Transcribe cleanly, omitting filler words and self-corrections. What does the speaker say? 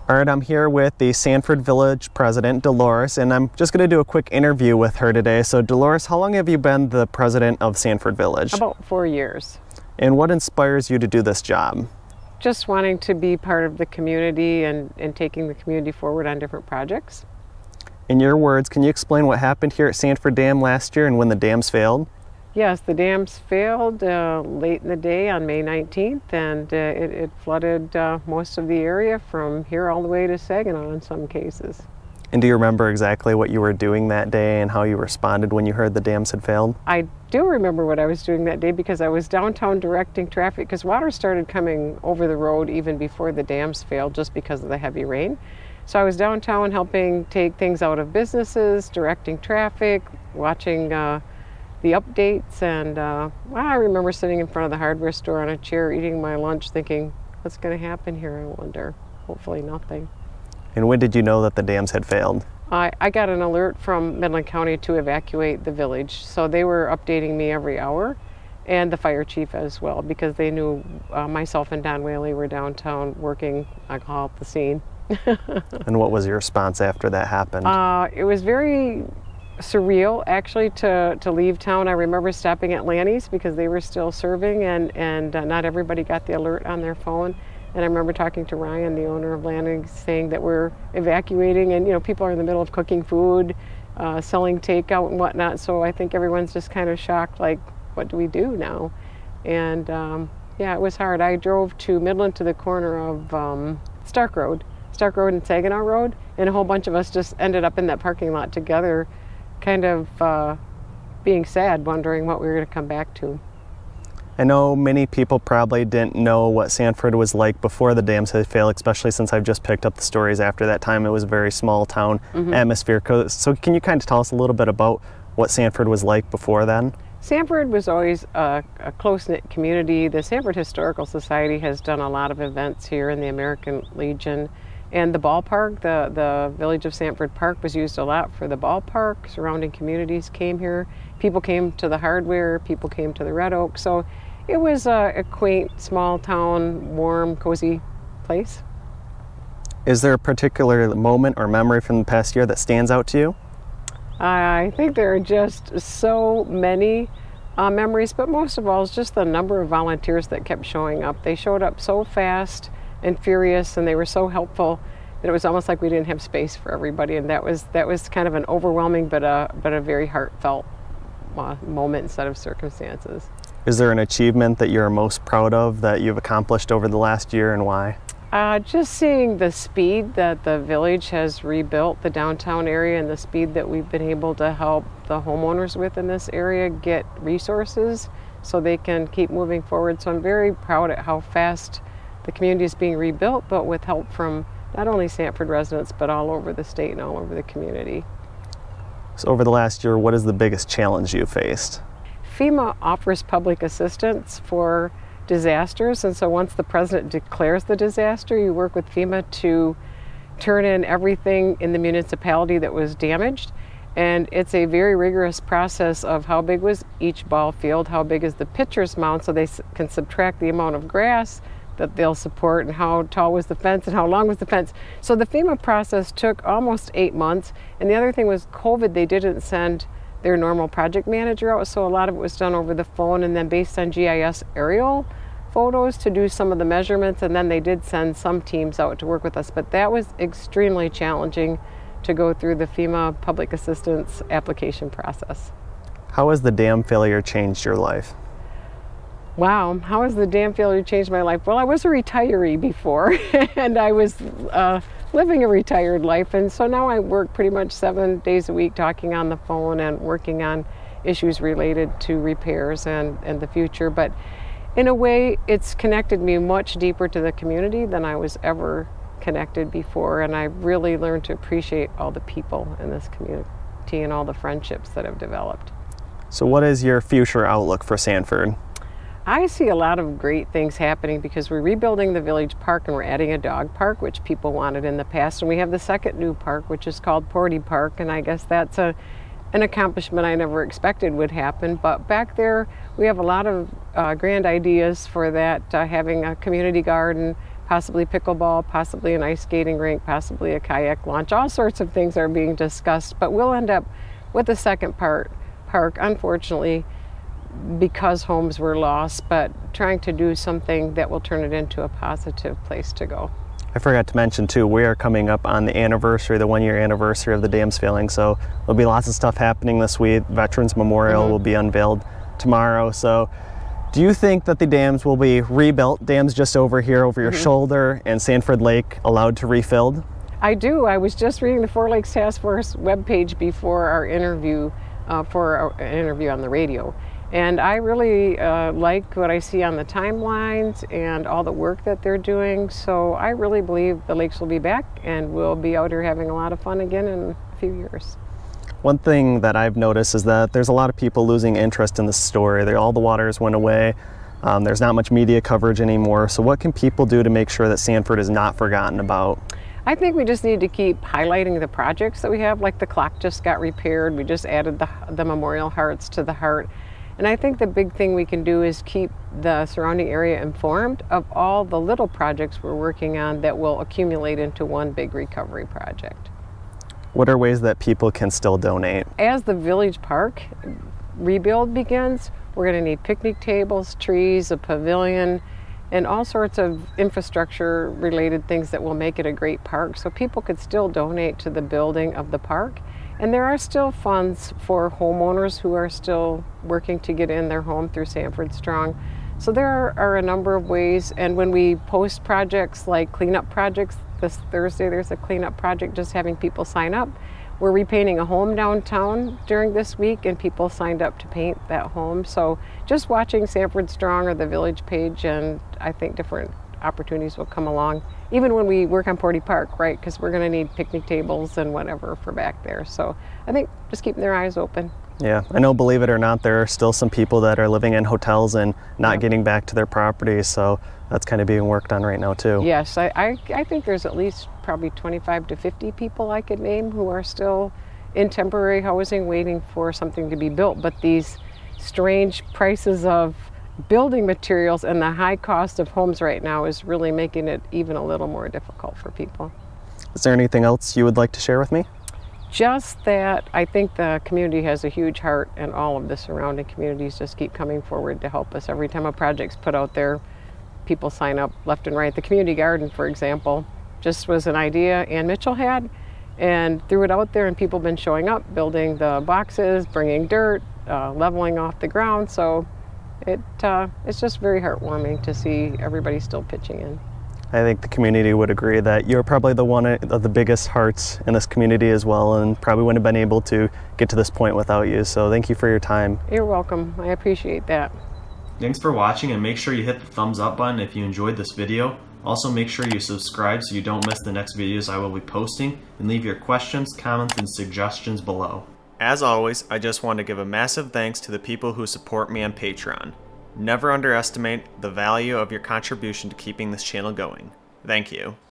All right, I'm here with the Sanford Village President, Dolores, and I'm just going to do a quick interview with her today. So Dolores, how long have you been the president of Sanford Village? About 4 years. And what inspires you to do this job? Just wanting to be part of the community and taking the community forward on different projects. In your words, can you explain what happened here at Sanford Dam last year and when the dams failed? Yes, the dams failed late in the day on May 19th, and it flooded most of the area from here all the way to Saginaw in some cases. And do you remember exactly what you were doing that day and how you responded when you heard the dams had failed? I do remember what I was doing that day because I was downtown directing traffic because water started coming over the road even before the dams failed just because of the heavy rain. So I was downtown helping take things out of businesses, directing traffic, watching the updates, and I remember sitting in front of the hardware store on a chair eating my lunch thinking, what's going to happen here, I wonder? Hopefully nothing. And when did you know that the dams had failed? I got an alert from Midland County to evacuate the village, so they were updating me every hour, and the fire chief as well, because they knew myself and Don Whaley were downtown working, I call it the scene. And what was your response after that happened? It was very surreal actually to leave town. I remember stopping at Lanny's because they were still serving, and not everybody got the alert on their phone. And I remember talking to Ryan, the owner of Lanny's, saying that we're evacuating, and you know, people are in the middle of cooking food, selling takeout and whatnot. So I think everyone's just kind of shocked, like, what do we do now? And yeah, it was hard. I drove to Midland to the corner of Stark Road and Saginaw Road, and a whole bunch of us just ended up in that parking lot together, kind of being sad, wondering what we were going to come back to. I know many people probably didn't know what Sanford was like before the dams had failed, especially since I've just picked up the stories after that time. It was a very small town atmosphere. So can you kind of tell us a little bit about what Sanford was like before then? Sanford was always a close-knit community. The Sanford Historical Society has done a lot of events here in the American Legion. And the ballpark, the Village of Sanford Park, was used a lot for the ballpark. Surrounding communities came here. People came to the hardware, people came to the Red Oak. So it was a quaint, small town, warm, cozy place. Is there a particular moment or memory from the past year that stands out to you? I think there are just so many memories, but most of all is just the number of volunteers that kept showing up. They showed up so fast and furious, and they were so helpful that it was almost like we didn't have space for everybody, and that was kind of an overwhelming but a very heartfelt moment set of circumstances. Is there an achievement that you're most proud of that you've accomplished over the last year, and why? Just seeing the speed that the village has rebuilt the downtown area, and the speed that we've been able to help the homeowners with in this area get resources so they can keep moving forward. So I'm very proud at how fast the community is being rebuilt, but with help from not only Sanford residents, but all over the state and all over the community. So over the last year, what is the biggest challenge you faced? FEMA offers public assistance for disasters, and so once the president declares the disaster, you work with FEMA to turn in everything in the municipality that was damaged. And it's a very rigorous process of how big was each ball field, how big is the pitcher's mound, so they can subtract the amount of grass that they'll support, and how tall was the fence and how long was the fence. So the FEMA process took almost 8 months. And the other thing was COVID, they didn't send their normal project manager out, so a lot of it was done over the phone and then based on GIS aerial photos to do some of the measurements, and then they did send some teams out to work with us. But that was extremely challenging to go through the FEMA public assistance application process. How has the dam failure changed your life? Wow, how has the dam failure changed my life? Well, I was a retiree before, and I was living a retired life, and so now I work pretty much 7 days a week talking on the phone and working on issues related to repairs and the future. But in a way, it's connected me much deeper to the community than I was ever connected before, and I really learned to appreciate all the people in this community and all the friendships that have developed. So what is your future outlook for Sanford? I see a lot of great things happening because we're rebuilding the village park and we're adding a dog park, which people wanted in the past. And we have the second new park, which is called Porte Park, and I guess that's an accomplishment I never expected would happen. But back there, we have a lot of grand ideas for that, having a community garden, possibly pickleball, possibly an ice skating rink, possibly a kayak launch. All sorts of things are being discussed, but we'll end up with the second park, unfortunately, because homes were lost, but trying to do something that will turn it into a positive place to go. I forgot to mention too, we are coming up on the anniversary, the 1-year anniversary of the dams failing, so there'll be lots of stuff happening this week. Veterans Memorial will be unveiled tomorrow. So do you think that the dams will be rebuilt, dams just over here over your shoulder, and Sanford Lake allowed to refill? I do. I was just reading the Four Lakes Task Force webpage before our interview, for an interview on the radio. And I really like what I see on the timelines and all the work that they're doing. So I really believe the lakes will be back and we'll be out here having a lot of fun again in a few years. One thing that I've noticed is that there's a lot of people losing interest in the story. All the waters went away. There's not much media coverage anymore. So what can people do to make sure that Sanford is not forgotten about? I think we just need to keep highlighting the projects that we have, like the clock just got repaired. We just added the memorial hearts to the heart. And I think the big thing we can do is keep the surrounding area informed of all the little projects we're working on that will accumulate into one big recovery project. What are ways that people can still donate? As the village park rebuild begins, we're going to need picnic tables, trees, a pavilion, and all sorts of infrastructure related things that will make it a great park. So people could still donate to the building of the park. And there are still funds for homeowners who are still working to get in their home through Sanford Strong. So there are a number of ways, and when we post projects like cleanup projects, this Thursday there's a cleanup project just having people sign up. We're repainting a home downtown during this week and people signed up to paint that home. So just watching Sanford Strong or the village page, and I think different opportunities will come along, even when we work on Porte Park, right? Because we're going to need picnic tables and whatever for back there. So I think just keeping their eyes open. Yeah, I know, believe it or not, there are still some people that are living in hotels and not getting back to their properties, so that's kind of being worked on right now too. Yes, I think there's at least probably 25 to 50 people I could name who are still in temporary housing waiting for something to be built, but these strange prices of building materials and the high cost of homes right now is really making it even a little more difficult for people. Is there anything else you would like to share with me? Just that I think the community has a huge heart, and all of the surrounding communities just keep coming forward to help us. Every time a project's put out there, people sign up left and right. The community garden, for example, just was an idea Ann Mitchell had and threw it out there, and people have been showing up, building the boxes, bringing dirt, leveling off the ground. So it's just very heartwarming to see everybody still pitching in. I think the community would agree that you're probably the one of the biggest hearts in this community as well, and probably wouldn't have been able to get to this point without you. So thank you for your time. You're welcome. I appreciate that. Thanks for watching, and make sure you hit the thumbs up button if you enjoyed this video. Also make sure you subscribe so you don't miss the next videos I will be posting, and leave your questions, comments, and suggestions below. As always, I just want to give a massive thanks to the people who support me on Patreon. Never underestimate the value of your contribution to keeping this channel going. Thank you.